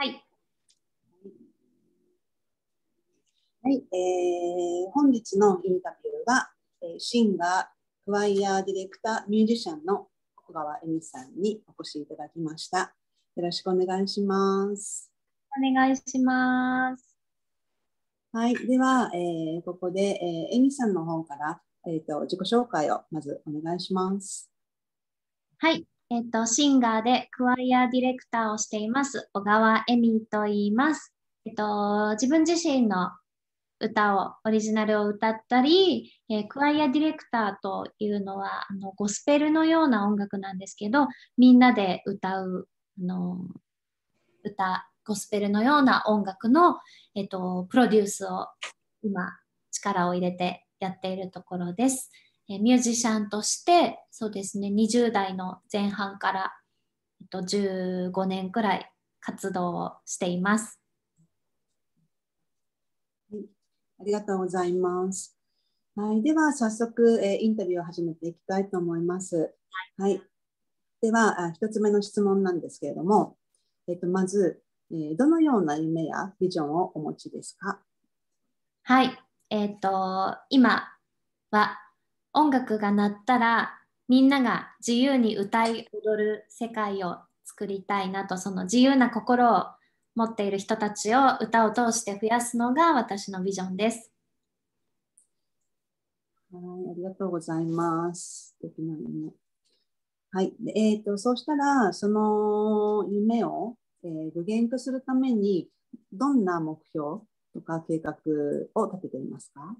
はい。 はい、本日のインタビューは、シンガー、クワイヤーディレクター、ミュージシャンの小川恵美さんにお越しいただきました。よろしくお願いします。 お願いします。 はい、では、ここで、恵美さんの方から、自己紹介をまずお願いします。 はい。シンガーでクワイアディレクターをしています、小川恵美と言います。自分自身のオリジナルを歌ったり、クワイアディレクターというのは、ゴスペルのような音楽なんですけど、みんなで歌う、ゴスペルのような音楽の、プロデュースを今、力を入れてやっているところです。ミュージシャンとして、そうですね、20代の前半から、15年くらい活動をしています。 はい、ありがとうございます。はい、では、早速、インタビューを始めていきたいと思います。はい、では、1つ目の質問なんですけれども、まず、どのような夢やビジョンをお持ちですか？ はい。今は音楽が鳴ったらみんなが自由に歌い踊る世界を作りたいなと、その自由な心を持っている人たちを歌を通して増やすのが私のビジョンです。 はい、ありがとうございます。素敵な夢。はい。そうしたら、その夢を、具現化するために、どんな目標とか計画を立てていますか？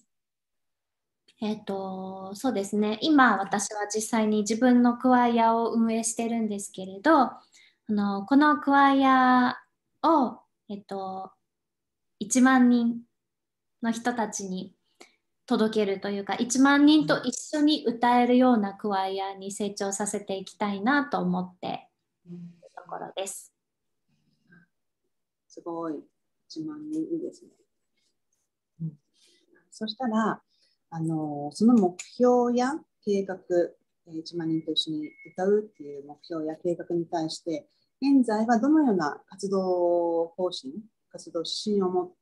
そうですね。今私は実際に自分のクワイアを運営してるんですけれど、このクワイアを、1万人の人たちに届けるというか、1万人と一緒に歌えるようなクワイアに成長させていきたいなと思っているところです。 すごい。1万人いいですね。そしたら、その目標や計画、1万人と一緒に歌うっていう目標や計画に対して、現在はどのような活動方針、活動指針を持って、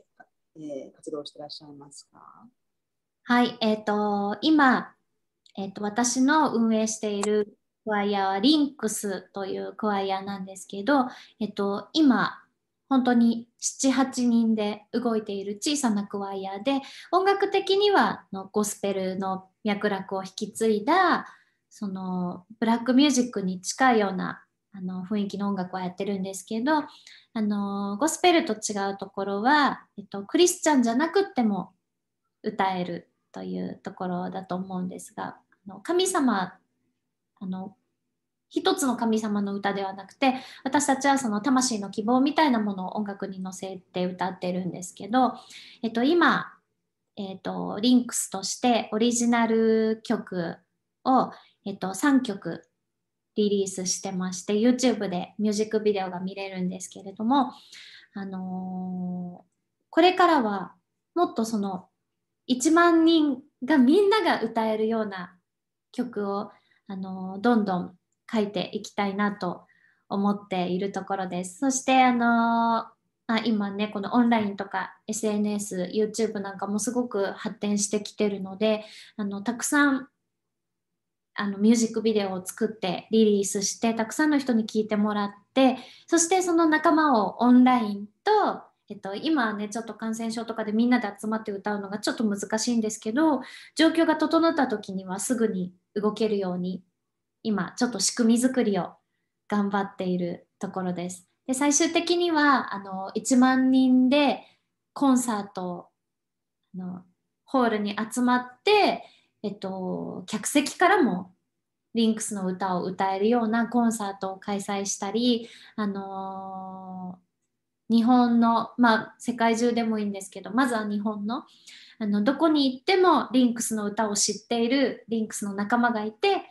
活動していらっしゃいますか？ はい、今、私の運営しているクワイアはリンクスというクワイアなんですけど、今、本当に7、8人で動いている小さなクワイアで、音楽的にはゴスペルの脈絡を引き継いだ、そのブラックミュージックに近いような雰囲気の音楽をやってるんですけど、ゴスペルと違うところは、クリスチャンじゃなくっても歌えるというところだと思うんですが、神様、あの一つの神様の歌ではなくて、私たちはその魂の希望みたいなものを音楽に乗せて歌ってるんですけど、今、リンクスとしてオリジナル曲を、3曲リリースしてまして、YouTube でミュージックビデオが見れるんですけれども、これからはもっとその1万人がみんなが歌えるような曲をどんどん書いていきたいなと思っているところです。そして今ね、このオンラインとか SNS、YouTube なんかもすごく発展してきてるので、たくさんミュージックビデオを作ってリリースしてたくさんの人に聞いてもらって、そしてその仲間をオンラインと、今はねちょっと感染症とかでみんなで集まって歌うのがちょっと難しいんですけど、状況が整った時にはすぐに動けるように今ちょっと仕組み作りを頑張っているところです。で、最終的には1万人でコンサートをホールに集まって、客席からもリンクスの歌を歌えるようなコンサートを開催したり、日本の、まあ世界中でもいいんですけど、まずは日本の、どこに行ってもリンクスの歌を知っているリンクスの仲間がいて、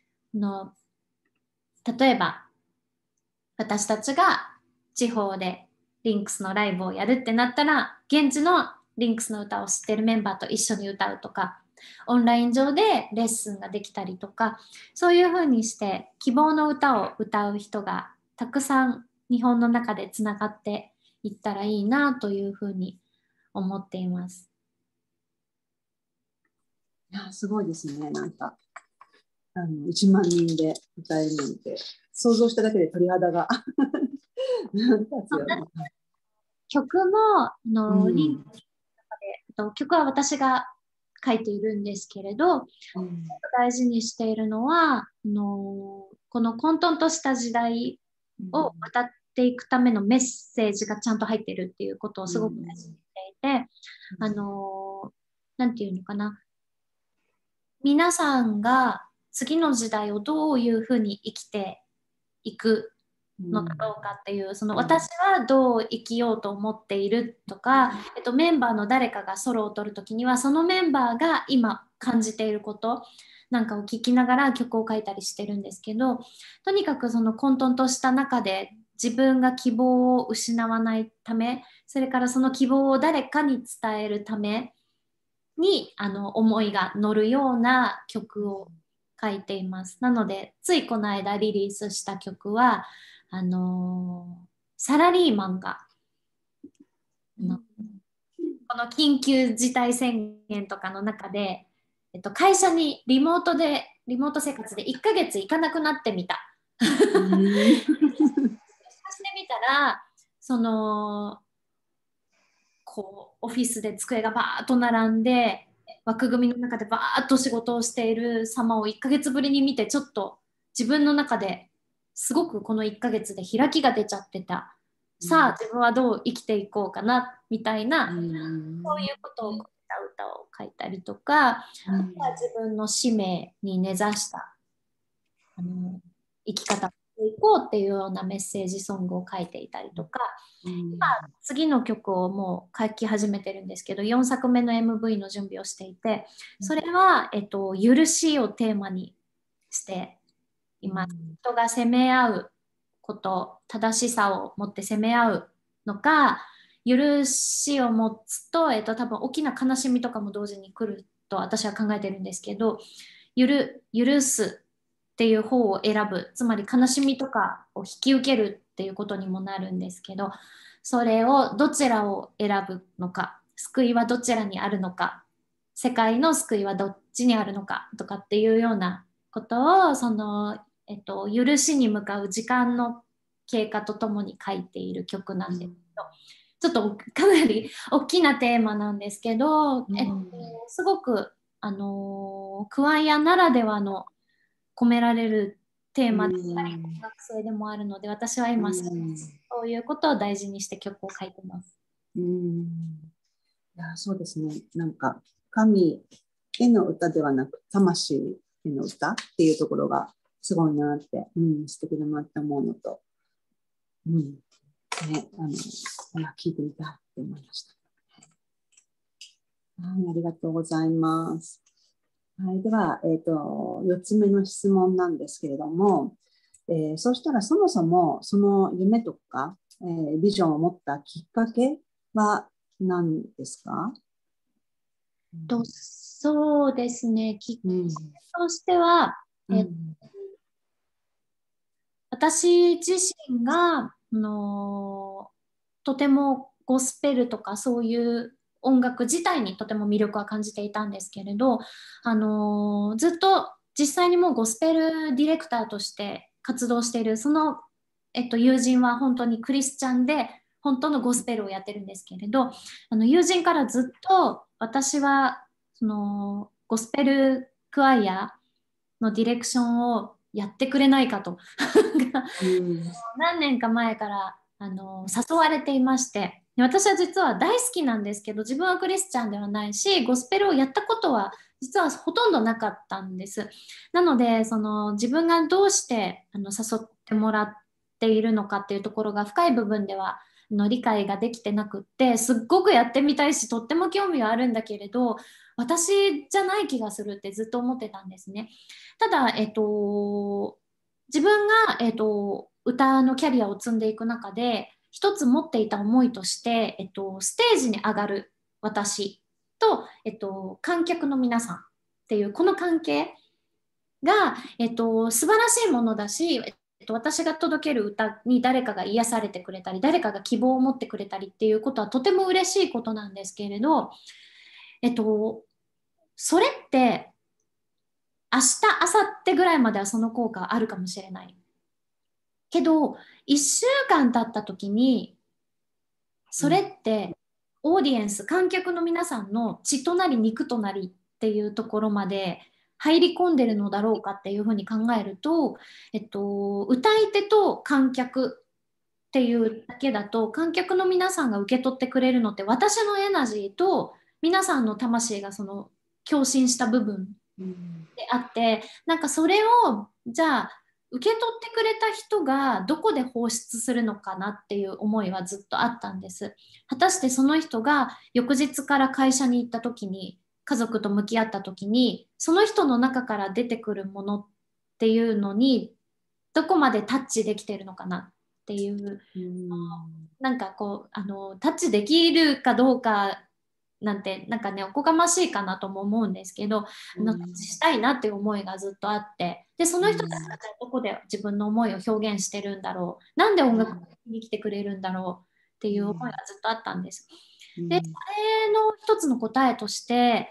例えば私たちが地方でリンクスのライブをやるってなったら、現地のリンクスの歌を知ってるメンバーと一緒に歌うとか、オンライン上でレッスンができたりとか、そういうふうにして希望の歌を歌う人がたくさん日本の中でつながっていったらいいなというふうに思っています。 いや、すごいですね。なんか、1万人で歌えるなんて、想像しただけで鳥肌が立つよね。 曲もリンクうん。 で、曲は私が書いているんですけれど、 うん。 大事にしているのは、この混沌とした時代を渡っていくためのメッセージがちゃんと入っているっていうことをすごく大事にしていて、なんていうのかな、皆さんが次の時代をどういうふうに生きていくのだろうかっていう、その私はどう生きようと思っているとか、メンバーの誰かがソロを取るときには、そのメンバーが今感じていることなんかを聞きながら曲を書いたりしてるんですけど、とにかくその混沌とした中で自分が希望を失わないため、それからその希望を誰かに伝えるために思いが乗るような曲を書いています。なので、ついこの間リリースした曲は、サラリーマンが、この緊急事態宣言とかの中で、会社にリモート生活で1ヶ月行かなくなってみた。してみたら、その、こう、オフィスで机がバーッと並んで、枠組みの中でバーッと仕事をしている様を1ヶ月ぶりに見て、ちょっと自分の中ですごくこの1ヶ月で開きが出ちゃってた。さあ、自分はどう生きていこうかな、みたいな、そういうことを込めた歌を書いたりとか、あとは自分の使命に根ざした生き方をしていこうっていうようなメッセージソングを書いていたりとか、今次の曲をもう書き始めてるんですけど、4作目の MV の準備をしていて、それは、許しをテーマにしています。人が責め合うこと、正しさを持って責め合うのか、許しを持つと、多分大きな悲しみとかも同時に来ると私は考えてるんですけど、許すっていう方を選ぶ、つまり悲しみとかを引き受けるっていうことにもなるんですけど、それをどちらを選ぶのか、救いはどちらにあるのか、世界の救いはどっちにあるのかとかっていうようなことを、許しに向かう時間の経過とともに書いている曲なんですけど、ちょっとかなり大きなテーマなんですけど、すごく、クワイアならではの込められるテーマであり、音楽性でもあるので、私は今、そういうことを大事にして曲を書いてます。 いや、そうですね。なんか、神への歌ではなく、魂への歌っていうところがすごいなって、素敵だなって思うのと、ね、聞いてみたいって思いました。はい、ありがとうございます。はい、では、4つ目の質問なんですけれども、そうしたらそもそもその夢とか、ビジョンを持ったきっかけは何ですか？ そうですね、きっかけとしては、私自身が、とてもゴスペルとかそういう音楽自体にとても魅力は感じていたんですけれど、ずっと実際にもうゴスペルディレクターとして活動しているその、友人は本当にクリスチャンで本当のゴスペルをやってるんですけれど、友人からずっと私はそのゴスペルクワイアのディレクションをやってくれないかと何年か前から誘われていまして、私は実は大好きなんですけど、自分はクリスチャンではないし、ゴスペルをやったことは実はほとんどなかったんです。なので、その自分がどうして誘ってもらっているのかっていうところが深い部分では理解ができてなくって、すっごくやってみたいし、とっても興味はあるんだけれど、私じゃない気がするってずっと思ってたんですね。ただ、自分が、歌のキャリアを積んでいく中で、一つ持っていた思いとして、ステージに上がる私と、観客の皆さんっていう、この関係が、素晴らしいものだし、 私が届ける歌に誰かが癒されてくれたり、誰かが希望を持ってくれたりっていうことはとても嬉しいことなんですけれど、それって明日、明後日ぐらいまではその効果あるかもしれない。けど、1週間経った時に、それってオーディエンス、観客の皆さんの血となり肉となりっていうところまで入り込んでるのだろうかっていうふうに考えると、歌い手と観客っていうだけだと、観客の皆さんが受け取ってくれるのって私のエナジーと皆さんの魂がその共振した部分であって、なんかそれをじゃあ受け取ってくれた人がどこで放出するのかなっていう思いはずっとあったんです。果たしてその人が翌日から会社に行った時に、家族と向き合った時に、その人の中から出てくるものっていうのにどこまでタッチできてるのかなっていう、なんかこうタッチできるかどうかなんて、なんかね、おこがましいかなとも思うんですけど、したいなっていう思いがずっとあって、で、その人たちがどこで自分の思いを表現してるんだろう、なんで音楽に来てくれるんだろうっていう思いがずっとあったんです。で、それの一つの答えとして、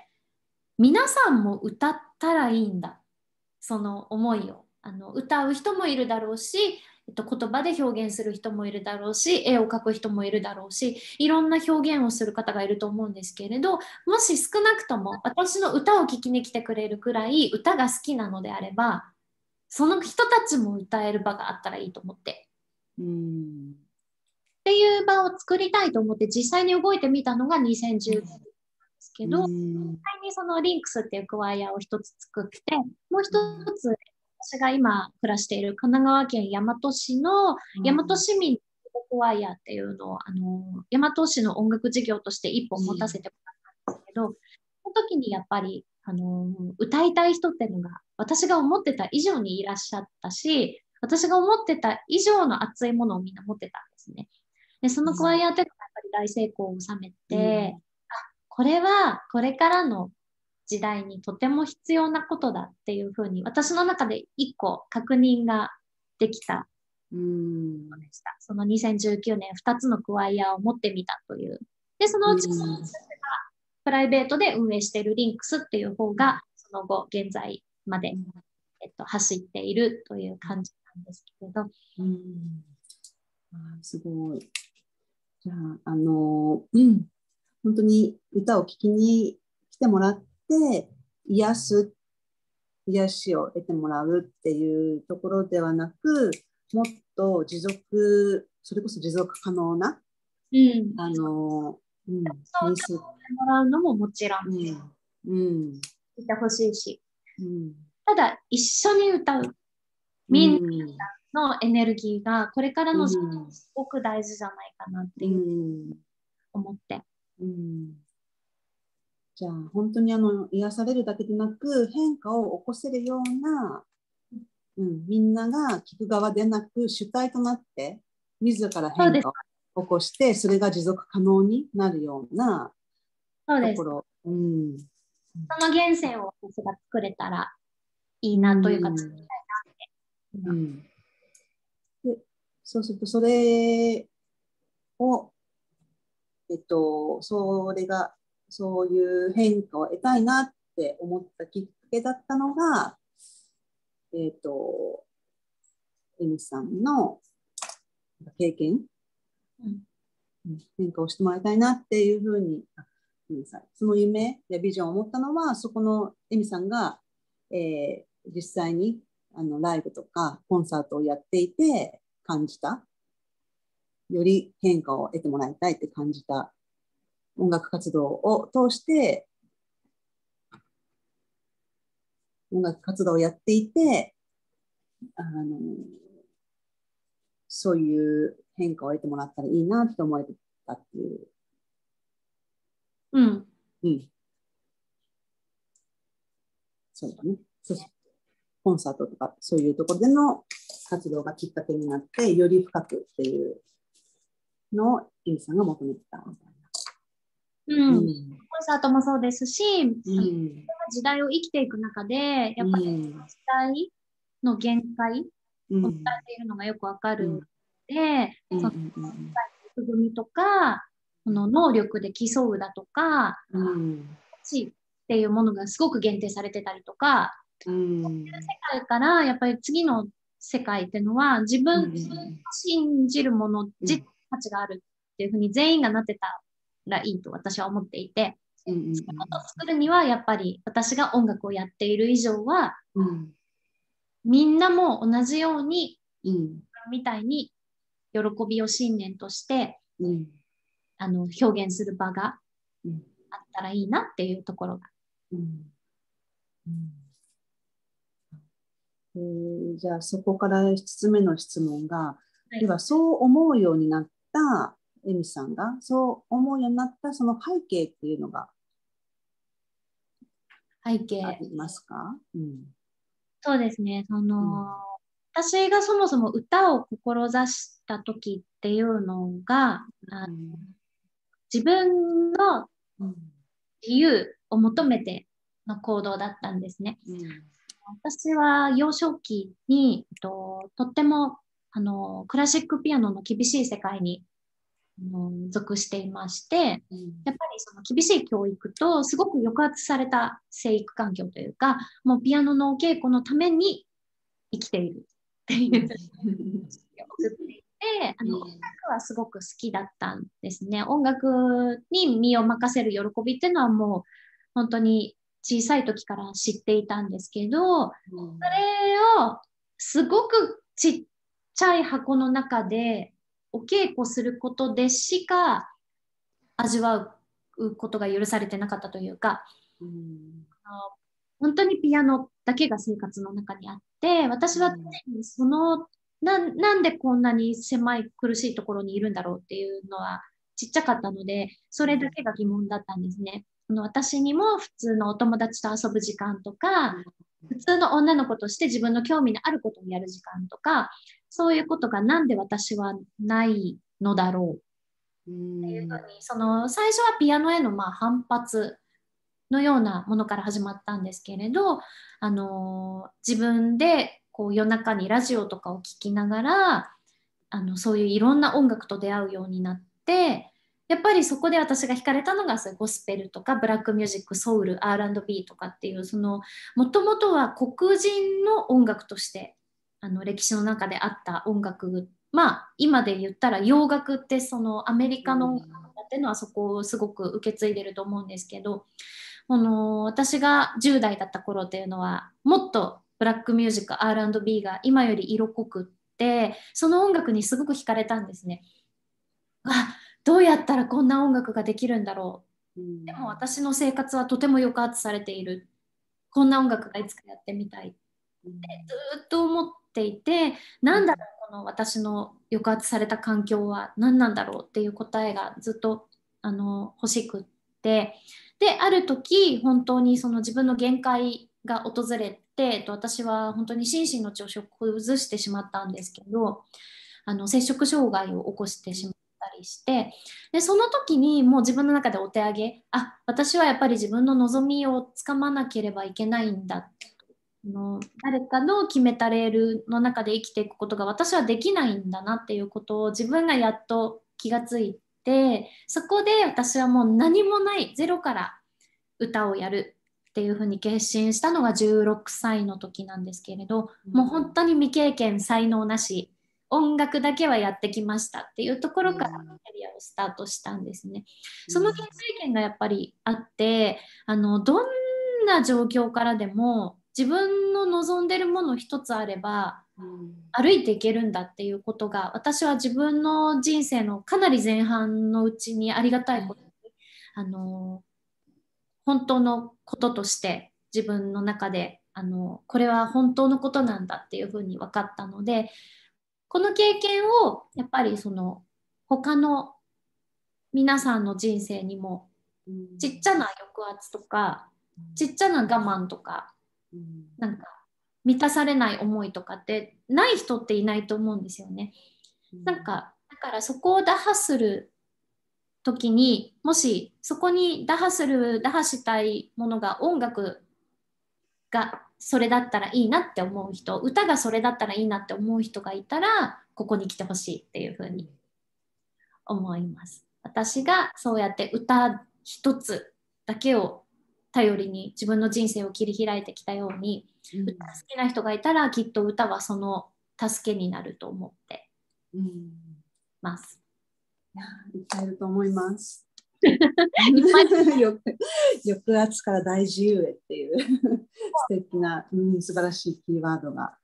皆さんも歌ったらいいんだ、その思いを。歌う人もいるだろうし、言葉で表現する人もいるだろうし、絵を描く人もいるだろうし、いろんな表現をする方がいると思うんですけれど、もし少なくとも私の歌を聴きに来てくれるくらい歌が好きなのであれば、その人たちも歌える場があったらいいと思って。っていう場を作りたいと思って実際に動いてみたのが2010年ですけど、実際にそのリンクスっていうクワイアを一つ作って、もう一つ私が今暮らしている神奈川県大和市の大和市民クワイアっていうのを大和市の音楽事業として一本持たせてもらったんですけど、その時にやっぱり歌いたい人っていうのが私が思ってた以上にいらっしゃったし、私が思ってた以上の熱いものをみんな持ってたんですね。で、そのクワイアっていうのがやっぱり大成功を収めて、これはこれからの時代にとても必要なことだっていうふうに私の中で一個確認ができたのでした。その2019年2つのクワイヤーを持ってみたという。で、そのうちプライベートで運営しているリンクスっていう方がその後現在まで、走っているという感じなんですけれど。 すごい。じゃあ、本当に歌を聴きに来てもらって癒しを得てもらうっていうところではなく、もっとそれこそ持続可能な、 日数もらうのももちろんいてほしいし、ただ一緒に歌うみんなのエネルギーがこれからの時代すごく大事じゃないかなっていう思って。 じゃあ本当に癒されるだけでなく変化を起こせるような、みんなが聞く側でなく主体となって自ら変化を起こしてそれが持続可能になるようなところ。 その源泉を私が作れたらいいなというか作りたいなって。 でそうするとそれをそういう変化を得たいなって思ったきっかけだったのが、エミさんの経験、変化をしてもらいたいなっていうふうに、その夢やビジョンを持ったのは、そこのエミさんが、実際にライブとかコンサートをやっていて感じた、より変化を得てもらいたいって感じた音楽活動を通して音楽活動をやっていてそういう変化を得てもらったらいいなって思えたっていう。そうだね。コンサートとかそういうところでの活動がきっかけになってより深くっていうのをエミさんが求めてたみたいな。 コンサートもそうですし、時代を生きていく中でやっぱり時代の限界伝えているのがよくわかるので、その枠組みとか、この能力で競うだとか、地位っていうものがすごく限定されてたりとか、そういう世界からやっぱり次の世界っていうのは自分が信じるもの自体価値があるっていうふうに全員がなってたらいいと私は思っていて、そういうことを作るにはやっぱり私が音楽をやっている以上は、みんなも同じように、みたいに喜びを信念として、表現する場があったらいいなっていうところが。 じゃあそこから5つ目の質問が、ではそう思うようになったエミさんがそう思うようになったその背景っていうのが背景ありますか？ そうですね。私がそもそも歌を志した時っていうのが、自分の自由を求めての行動だったんですね。私は幼少期にとってもクラシックピアノの厳しい世界に属していまして、やっぱりその厳しい教育とすごく抑圧された生育環境というか、もうピアノのお稽古のために生きているっていう送っていて、音楽はすごく好きだったんですね。音楽に身を任せる喜びっていうのはもう本当に小さい時から知っていたんですけど、それをすごくちっちゃい箱の中でお稽古することでしか味わうことが許されてなかったというか、本当にピアノだけが生活の中にあって、私はなんでこんなに狭い苦しいところにいるんだろうっていうのはちっちゃかったので、それだけが疑問だったんですね。私にも普通のお友達と遊ぶ時間とか、普通の女の子として自分の興味のあることをやる時間とか、そういうことがなんで私はないのだろうっていうふうに、最初はピアノへの反発のようなものから始まったんですけれど、自分でこう夜中にラジオとかを聞きながら、そういういろんな音楽と出会うようになって、やっぱりそこで私が惹かれたのがそういうゴスペルとかブラックミュージック、ソウル、R&B とかっていう、もともとは黒人の音楽として歴史の中であった音楽、今で言ったら洋楽ってアメリカの音楽っていうのはそこをすごく受け継いでると思うんですけど、私が10代だった頃っていうのはもっとブラックミュージック R&B が今より色濃くって、その音楽にすごく惹かれたんですね。どうやったらこんな音楽ができるんだろう。でも私の生活はとても抑圧されている。こんな音楽がいつかやってみたいってずっと思っていて、なんだろう、この私の抑圧された環境は何なんだろうっていう答えがずっと欲しくって、である時本当に自分の限界が訪れて、私は本当に心身の調子を崩してしまったんですけど、摂食障害を起こしてしまったりして、でその時にもう自分の中でお手上げ、私はやっぱり自分の望みをつかまなければいけないんだ、誰かの決めたレールの中で生きていくことが私はできないんだなっていうことを自分がやっと気がついて、そこで私はもう何もないゼロから歌をやるっていうふうに決心したのが16歳の時なんですけれど、もう本当に未経験、才能なし、音楽だけはやってきましたっていうところからキャリアをスタートしたんですね。その原体験がやっぱりあって、どんな状況からでも自分の望んでるもの一つあれば歩いていけるんだっていうことが、私は自分の人生のかなり前半のうちにありがたいことに本当のこととして自分の中でこれは本当のことなんだっていうふうに分かったので、この経験をやっぱり他の皆さんの人生にもちっちゃな抑圧とかちっちゃな我慢とかなんか満たされない思いとかってない人っていないと思うんですよね。だからそこを打破する時に、もしそこに打破したいものが音楽がそれだったらいいなって思う人、歌がそれだったらいいなって思う人がいたら、ここに来てほしいっていうふうに思います。私がそうやって歌一つだけを頼りに自分の人生を切り開いてきたように、歌好きな人がいたらきっと歌はその助けになると思ってます。 歌えると思います。 いっぱい抑圧から大自由へっていう素敵な、素晴らしいキーワードが、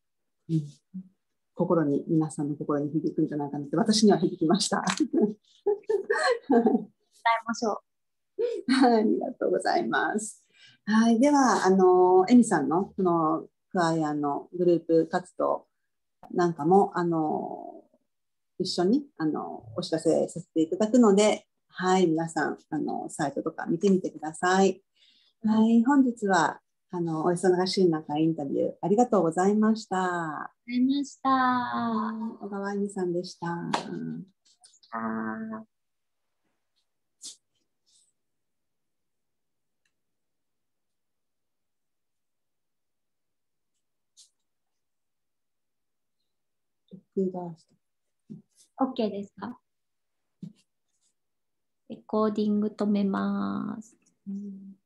皆さんの心に響くんじゃないかなって私には響きました。 伝えましょう。 ありがとうございます。はい、ではエミさんのこのクワイアのグループ活動なんかも一緒にお知らせさせていただくので、はい、皆さんサイトとか見てみてください。はい、本日はお忙しい中インタビューありがとうございました。 ありがとうございました。 小川恵美さんでした。 OK ですか？レコーディング止めます。